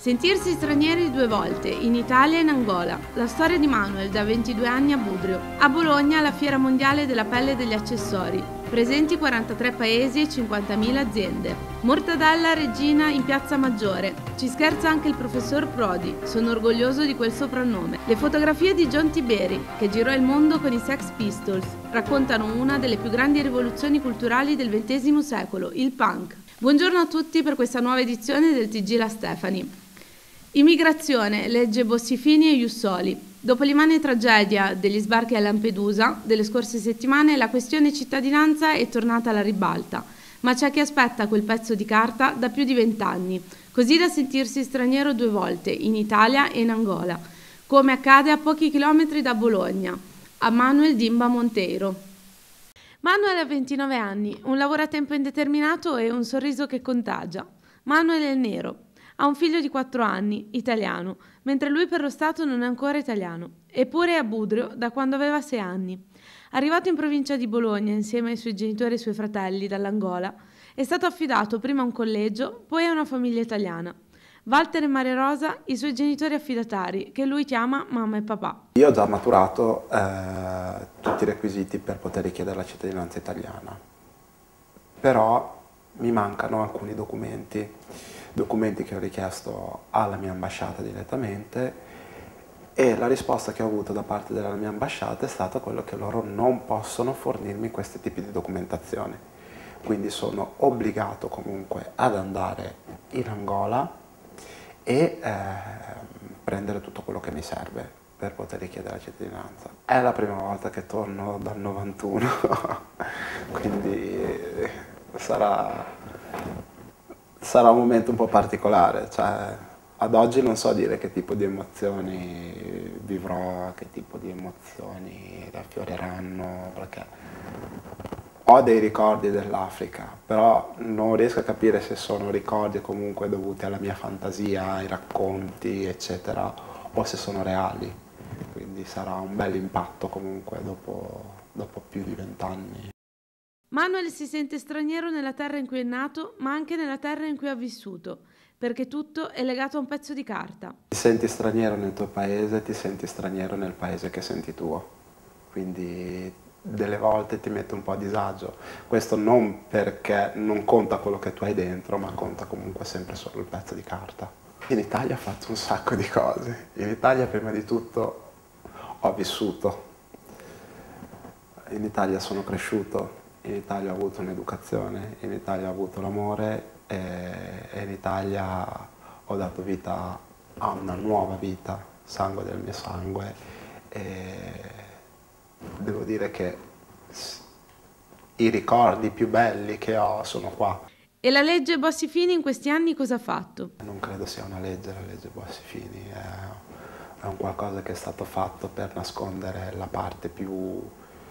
Sentirsi stranieri due volte, in Italia e in Angola. La storia di Manuel, da 22 anni a Budrio. A Bologna, la Fiera Mondiale della Pelle e degli Accessori. Presenti 43 paesi e 50.000 aziende. Mortadella Regina in Piazza Maggiore. Ci scherza anche il professor Prodi, sono orgoglioso di quel soprannome. Le fotografie di John Tiberi, che girò il mondo con i Sex Pistols, raccontano una delle più grandi rivoluzioni culturali del XX secolo, il punk. Buongiorno a tutti per questa nuova edizione del TG La Stefani. Immigrazione, legge Bossi-Fini e Jussoli. Dopo l'immane tragedia degli sbarchi a Lampedusa delle scorse settimane, la questione cittadinanza è tornata alla ribalta, ma c'è chi aspetta quel pezzo di carta da più di 20 anni, così da sentirsi straniero due volte, in Italia e in Angola, come accade a pochi chilometri da Bologna, a Manuel Dimba Monteiro. Manuel ha 29 anni, un lavoro a tempo indeterminato e un sorriso che contagia. Manuel è nero. Ha un figlio di 4 anni, italiano, mentre lui per lo Stato non è ancora italiano. Eppure è a Budrio da quando aveva 6 anni. Arrivato in provincia di Bologna insieme ai suoi genitori e ai suoi fratelli dall'Angola, è stato affidato prima a un collegio, poi a una famiglia italiana. Walter e Maria Rosa, i suoi genitori affidatari, che lui chiama mamma e papà. Io ho già maturato tutti i requisiti per poter richiedere la cittadinanza italiana, però mi mancano alcuni documenti che ho richiesto alla mia ambasciata direttamente, e la risposta che ho avuto da parte della mia ambasciata è stata quello che loro non possono fornirmi questi tipi di documentazione. Quindi sono obbligato comunque ad andare in Angola e prendere tutto quello che mi serve per poter richiedere la cittadinanza. È la prima volta che torno dal 91, quindi sarà un momento un po' particolare, cioè ad oggi non so dire che tipo di emozioni vivrò, che tipo di emozioni riaffioreranno, perché ho dei ricordi dell'Africa, però non riesco a capire se sono ricordi comunque dovuti alla mia fantasia, ai racconti, eccetera, o se sono reali. Quindi sarà un bel impatto comunque dopo più di 20 anni. Manuel si sente straniero nella terra in cui è nato, ma anche nella terra in cui ha vissuto, perché tutto è legato a un pezzo di carta. Ti senti straniero nel tuo paese, ti senti straniero nel paese che senti tuo, quindi delle volte ti mette un po' a disagio. Questo non perché non conta quello che tu hai dentro, ma conta comunque sempre solo il pezzo di carta. In Italia ho fatto un sacco di cose. In Italia prima di tutto ho vissuto, in Italia sono cresciuto, in Italia ho avuto un'educazione, in Italia ho avuto l'amore e in Italia ho dato vita a una nuova vita, sangue del mio sangue, e devo dire che i ricordi più belli che ho sono qua. E la legge Bossi-Fini in questi anni cosa ha fatto? Non credo sia una legge, la legge Bossi-Fini, è un qualcosa che è stato fatto per nascondere la parte più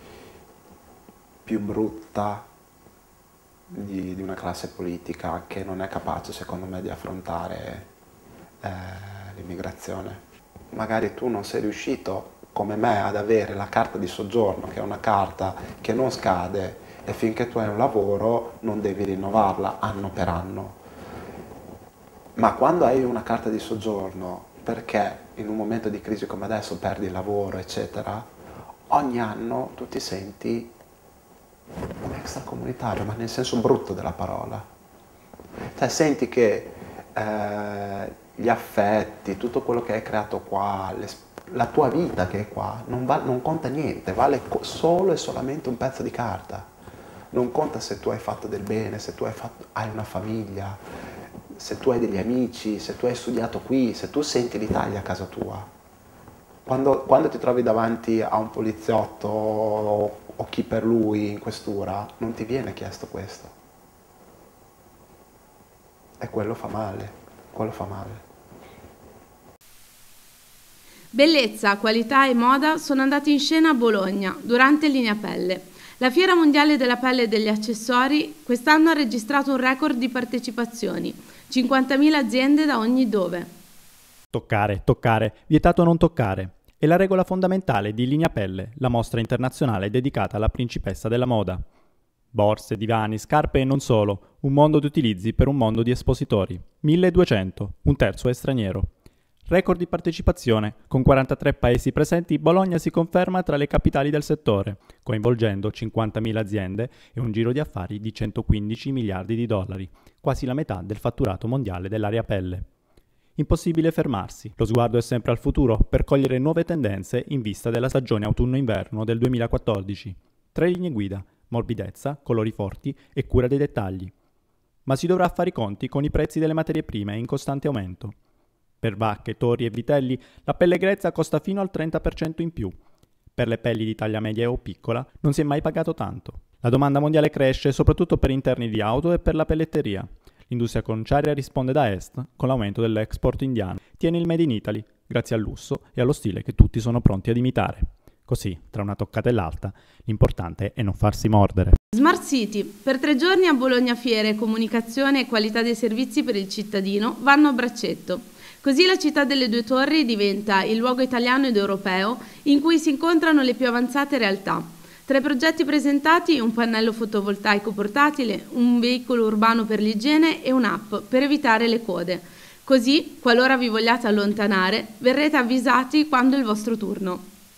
brutta di una classe politica che non è capace, secondo me, di affrontare l'immigrazione. Magari tu non sei riuscito, come me, ad avere la carta di soggiorno, che è una carta che non scade, e finché tu hai un lavoro non devi rinnovarla anno per anno. Ma quando hai una carta di soggiorno, perché in un momento di crisi come adesso perdi il lavoro, eccetera, ogni anno tu ti senti un extracomunitario, ma nel senso brutto della parola. Cioè senti che gli affetti, tutto quello che hai creato qua, la tua vita che è qua, non conta niente, vale solo e solamente un pezzo di carta. Non conta se tu hai fatto del bene, se tu hai una famiglia, se tu hai degli amici, se tu hai studiato qui, se tu senti l'Italia a casa tua. Quando ti trovi davanti a un poliziotto o chi per lui in questura, non ti viene chiesto questo. E quello fa male, quello fa male. Bellezza, qualità e moda sono andati in scena a Bologna durante Linea Pelle. La Fiera Mondiale della Pelle e degli Accessori quest'anno ha registrato un record di partecipazioni, 50.000 aziende da ogni dove. Toccare, toccare, vietato non toccare. È la regola fondamentale di Linea Pelle, la mostra internazionale dedicata alla principessa della moda. Borse, divani, scarpe e non solo, un mondo di utilizzi per un mondo di espositori. 1200, un terzo è straniero. Record di partecipazione, con 43 paesi presenti, Bologna si conferma tra le capitali del settore, coinvolgendo 50.000 aziende e un giro di affari di 115 miliardi di dollari, quasi la metà del fatturato mondiale dell'area pelle. Impossibile fermarsi, lo sguardo è sempre al futuro per cogliere nuove tendenze in vista della stagione autunno-inverno del 2014. 3 linee guida, morbidezza, colori forti e cura dei dettagli. Ma si dovrà fare i conti con i prezzi delle materie prime in costante aumento. Per vacche, tori e vitelli la pelle grezza costa fino al 30% in più. Per le pelli di taglia media o piccola non si è mai pagato tanto. La domanda mondiale cresce soprattutto per interni di auto e per la pelletteria. L'industria conciaria risponde da est con l'aumento dell'export indiano. Tiene il Made in Italy, grazie al lusso e allo stile che tutti sono pronti ad imitare. Così, tra una toccata e l'altra, l'importante è non farsi mordere. Smart City. Per 3 giorni a Bologna fiere, comunicazione e qualità dei servizi per il cittadino vanno a braccetto. Così la città delle due torri diventa il luogo italiano ed europeo in cui si incontrano le più avanzate realtà. Tra i progetti presentati un pannello fotovoltaico portatile, un veicolo urbano per l'igiene e un'app per evitare le code. Così, qualora vi vogliate allontanare, verrete avvisati quando è il vostro turno.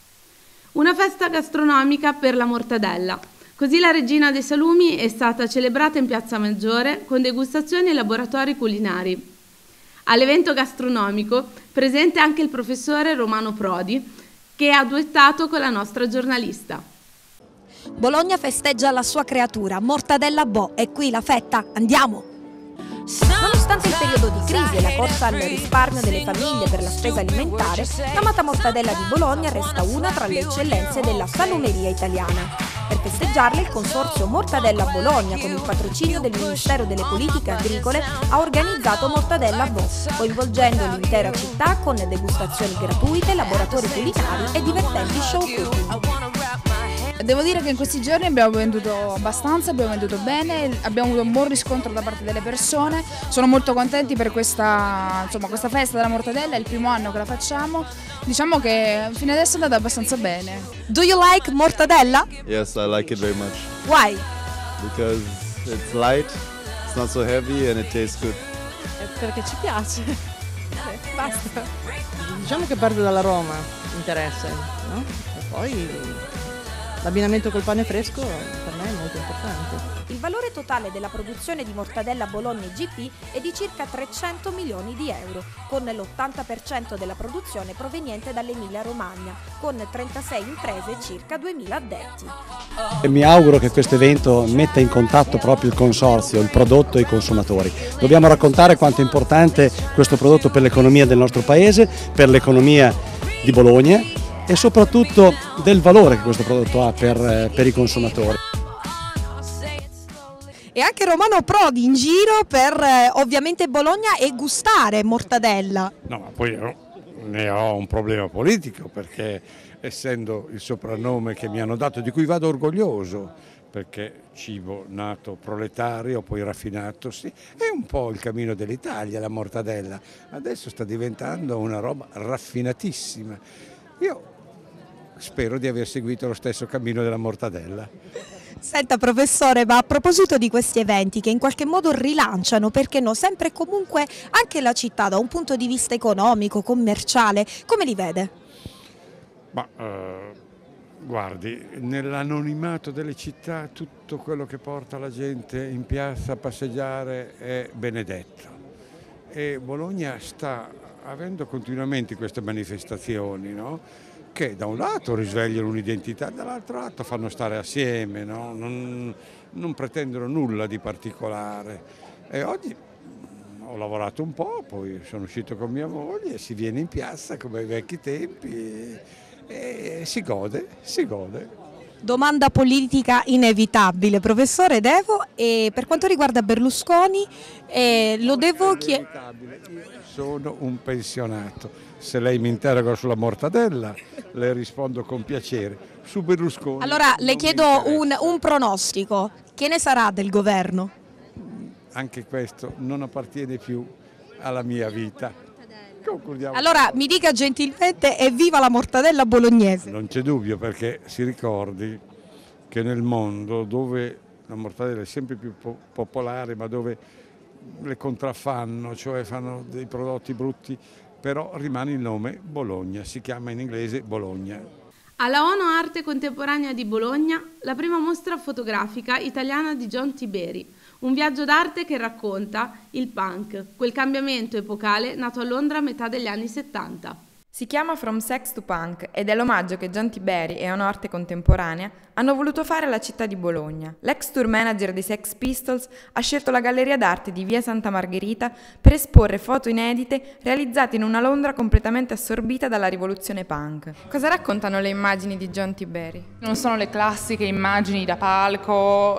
Una festa gastronomica per la mortadella. Così la regina dei salumi è stata celebrata in Piazza Maggiore con degustazioni e laboratori culinari. All'evento gastronomico presente anche il professore Romano Prodi, che ha duettato con la nostra giornalista. Bologna festeggia la sua creatura, Mortadella Bo, e qui la fetta, andiamo! Nonostante il periodo di crisi e la corsa al risparmio delle famiglie per la spesa alimentare, l'amata mortadella di Bologna resta una tra le eccellenze della salumeria italiana. Per festeggiarle il consorzio Mortadella Bologna, con il patrocinio del Ministero delle Politiche Agricole, ha organizzato Mortadella Bo, coinvolgendo l'intera città con degustazioni gratuite, laboratori culinari e divertenti show cooking. Devo dire che in questi giorni abbiamo venduto abbastanza, abbiamo venduto bene, abbiamo avuto un buon riscontro da parte delle persone. Sono molto contenti per questa festa della mortadella, è il primo anno che la facciamo. Diciamo che fino adesso è andata abbastanza bene. Do you like mortadella? Yes, I like it very much. Why? Because it's light, it's not so heavy and it tastes good. Perché ci piace. Basta. Diciamo che parte dall'aroma, interessa, no? E poi l'abbinamento col pane fresco per me è molto importante. Il valore totale della produzione di mortadella Bologna GP è di circa 300 milioni di euro, con l'80% della produzione proveniente dall'Emilia Romagna, con 36 imprese e circa 2000 addetti. E mi auguro che questo evento metta in contatto proprio il consorzio, il prodotto e i consumatori. Dobbiamo raccontare quanto è importante questo prodotto per l'economia del nostro paese, per l'economia di Bologna e soprattutto del valore che questo prodotto ha per i consumatori. E anche Romano Prodi in giro per ovviamente Bologna e gustare mortadella. No, ma poi ne ho un problema politico perché essendo il soprannome che mi hanno dato, di cui vado orgoglioso, perché cibo nato proletario, poi raffinato, sì, è un po' il cammino dell'Italia la mortadella, adesso sta diventando una roba raffinatissima. Io spero di aver seguito lo stesso cammino della mortadella. Senta professore, ma a proposito di questi eventi che in qualche modo rilanciano, perché no, sempre e comunque anche la città da un punto di vista economico, commerciale, come li vede? Ma guardi, nell'anonimato delle città tutto quello che porta la gente in piazza a passeggiare è benedetto e Bologna sta avendo continuamente queste manifestazioni, no? Che da un lato risvegliano un'identità, dall'altro lato fanno stare assieme, no? Non pretendono nulla di particolare. E oggi ho lavorato un po', poi sono uscito con mia moglie, si viene in piazza come ai vecchi tempi e si gode, si gode. Domanda politica inevitabile, professore Devo, e per quanto riguarda Berlusconi, lo devo chiedere. Io sono un pensionato, se lei mi interroga sulla mortadella le rispondo con piacere, su Berlusconi. Allora le chiedo un pronostico, che ne sarà del governo? Anche questo non appartiene più alla mia vita. Concludiamo. Allora mi dica gentilmente evviva la mortadella bolognese. Non c'è dubbio, perché si ricordi che nel mondo dove la mortadella è sempre più popolare, ma dove le contraffanno, cioè fanno dei prodotti brutti, però rimane il nome Bologna, si chiama in inglese Bologna. Alla ONU Arte Contemporanea di Bologna, la prima mostra fotografica italiana di John Tiberi, un viaggio d'arte che racconta il punk, quel cambiamento epocale nato a Londra a metà degli anni 70. Si chiama From Sex to Punk ed è l'omaggio che John Tiberi e ONU Arte Contemporanea hanno voluto fare alla città di Bologna. L'ex tour manager dei Sex Pistols ha scelto la galleria d'arte di Via Santa Margherita per esporre foto inedite realizzate in una Londra completamente assorbita dalla rivoluzione punk. Cosa raccontano le immagini di John Tiberi? Non sono le classiche immagini da palco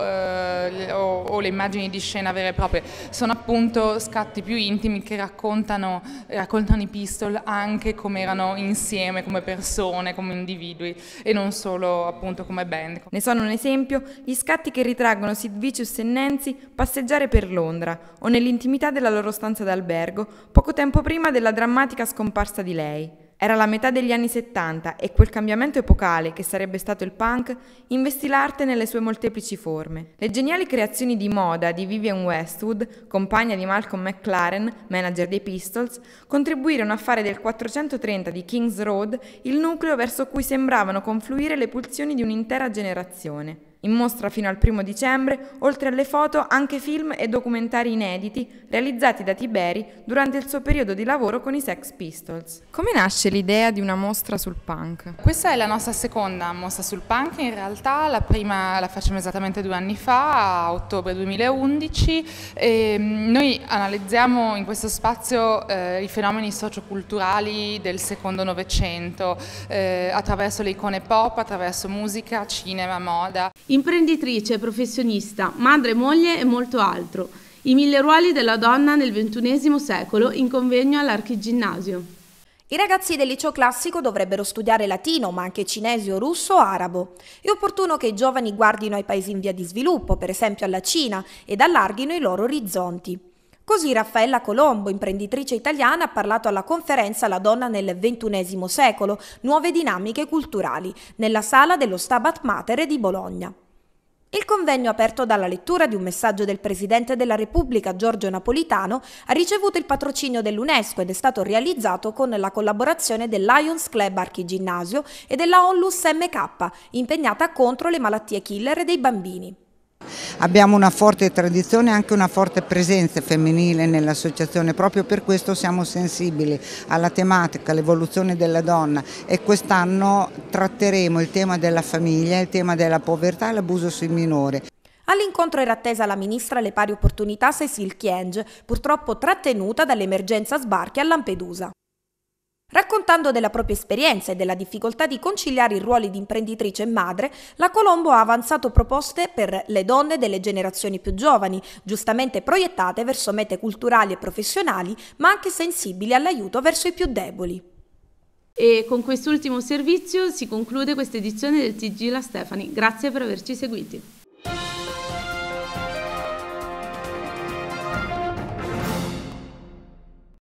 o le immagini di scena vere e proprie, sono appunto scatti più intimi che raccontano i Pistol anche come erano insieme, come persone, come individui e non solo appunto come band. Ne sono un esempio gli scatti che ritraggono Sid Vicious e Nancy passeggiare per Londra o nell'intimità della loro stanza d'albergo poco tempo prima della drammatica scomparsa di lei. Era la metà degli anni 70 e quel cambiamento epocale che sarebbe stato il punk investì l'arte nelle sue molteplici forme. Le geniali creazioni di moda di Vivienne Westwood, compagna di Malcolm McLaren, manager dei Pistols, contribuirono a fare del 430 di King's Road il nucleo verso cui sembravano confluire le pulsioni di un'intera generazione. In mostra fino al 1 dicembre, oltre alle foto, anche film e documentari inediti realizzati da Tiberi durante il suo periodo di lavoro con i Sex Pistols. Come nasce l'idea di una mostra sul punk? Questa è la nostra seconda mostra sul punk, in realtà la prima la facciamo esattamente 2 anni fa, a ottobre 2011. E noi analizziamo in questo spazio i fenomeni socioculturali del secondo Novecento attraverso le icone pop, attraverso musica, cinema, moda. Imprenditrice, professionista, madre, moglie e molto altro. I 1000 ruoli della donna nel XXI secolo in convegno all'Archiginnasio. I ragazzi del liceo classico dovrebbero studiare latino, ma anche cinese o russo o arabo. È opportuno che i giovani guardino ai paesi in via di sviluppo, per esempio alla Cina, ed allarghino i loro orizzonti. Così Raffaella Colombo, imprenditrice italiana, ha parlato alla conferenza La donna nel XXI secolo, nuove dinamiche culturali, nella sala dello Stabat Mater di Bologna. Il convegno, aperto dalla lettura di un messaggio del Presidente della Repubblica Giorgio Napolitano, ha ricevuto il patrocinio dell'UNESCO ed è stato realizzato con la collaborazione del Lions Club Archiginnasio e della Onlus MK, impegnata contro le malattie killer dei bambini. Abbiamo una forte tradizione e anche una forte presenza femminile nell'associazione, proprio per questo siamo sensibili alla tematica, all'evoluzione della donna e quest'anno tratteremo il tema della famiglia, il tema della povertà e l'abuso sui minori. All'incontro era attesa la ministra alle pari opportunità Cécile Kyenge, purtroppo trattenuta dall'emergenza sbarchi a Lampedusa. Raccontando della propria esperienza e della difficoltà di conciliare i ruoli di imprenditrice e madre, la Colombo ha avanzato proposte per le donne delle generazioni più giovani, giustamente proiettate verso mete culturali e professionali, ma anche sensibili all'aiuto verso i più deboli. E con quest'ultimo servizio si conclude questa edizione del TG La Stefani. Grazie per averci seguiti.